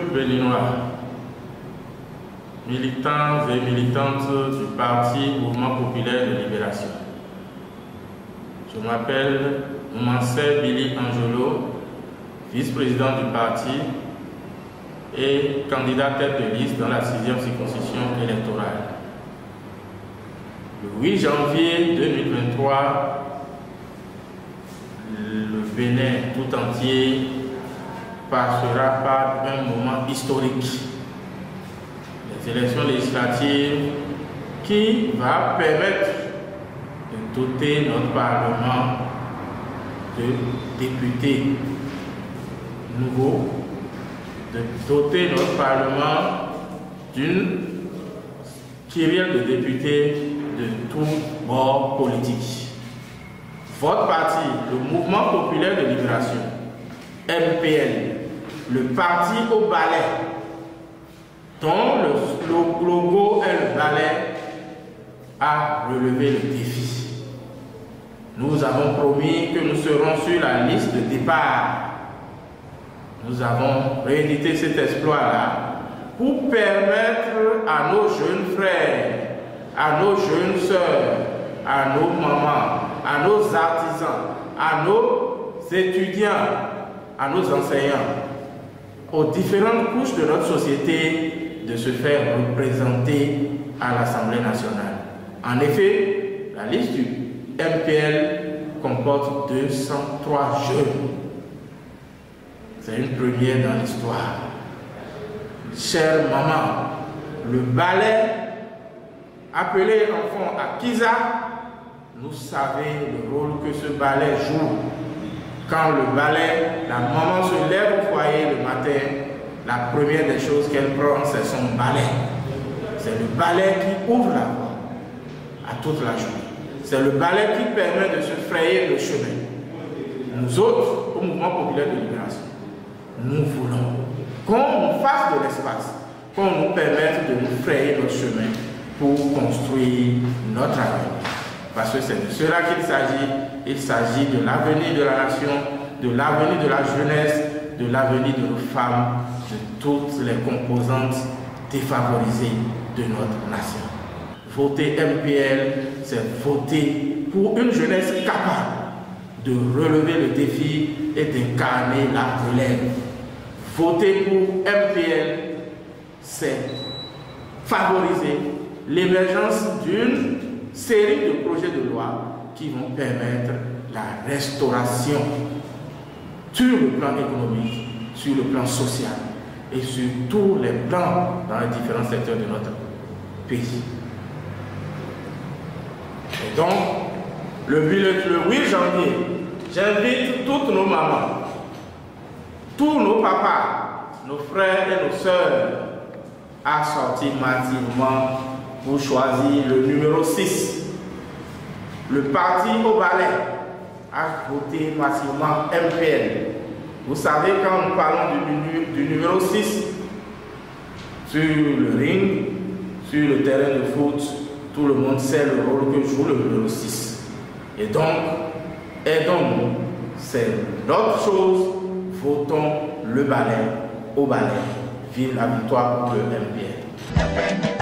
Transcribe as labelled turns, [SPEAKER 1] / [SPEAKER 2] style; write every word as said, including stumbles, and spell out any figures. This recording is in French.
[SPEAKER 1] béninois, militants et militantes du Parti Mouvement Populaire de Libération. Je m'appelle Moumansé Billy Angelo, vice-président du parti et candidat tête de liste dans la sixième circonscription électorale. Le huit janvier deux mille vingt-trois, le Bénin tout entier passera par un moment historique. Les élections législatives qui va permettre de doter notre Parlement de députés nouveaux, de doter notre Parlement d'une kyrielle de députés de tous bords politiques. Votre parti, le Mouvement Populaire de Libération, M P L, le parti au balai, dont le logo est le balai, a relevé le défi. Nous avons promis que nous serons sur la liste de départ. Nous avons réédité cet exploit-là pour permettre à nos jeunes frères, à nos jeunes sœurs, à nos mamans, à nos artisans, à nos étudiants, à nos enseignants, aux différentes couches de notre société de se faire représenter à l'Assemblée nationale. En effet, la liste du M P L comporte deux cent trois jeunes. C'est une première dans l'histoire. Chère maman, le balai appelé enfant à Kiza, nous savons le rôle que ce balai joue. Quand le balai, la maman se lève au foyer le matin, la première des choses qu'elle prend, c'est son balai. C'est le balai qui ouvre la voie à toute la journée. C'est le balai qui permet de se frayer le chemin. Nous autres, au Mouvement Populaire de Libération, nous voulons qu'on fasse de l'espace, qu'on nous permette de nous frayer notre chemin pour construire notre avenir. Parce que c'est de cela qu'il s'agit. Il s'agit de l'avenir de la nation, de l'avenir de la jeunesse, de l'avenir de nos femmes, de toutes les composantes défavorisées de notre nation. Voter M P L, c'est voter pour une jeunesse capable de relever le défi et d'incarner la relève. Voter pour M P L, c'est favoriser l'émergence d'une série de projets de loi qui vont permettre la restauration sur le plan économique, sur le plan social et sur tous les plans dans les différents secteurs de notre pays. Et donc, le, le huit janvier, j'invite toutes nos mamans, tous nos papas, nos frères et nos sœurs à sortir massivement pour choisir le numéro six. Le parti au balai a voté massivement M P L. Vous savez, quand nous parlons du, du numéro six, sur le ring, sur le terrain de foot, tout le monde sait le rôle que joue le numéro six. Et donc, aidons-nous, c'est notre chose, votons le balai au balai. Vive la victoire pour le M P L.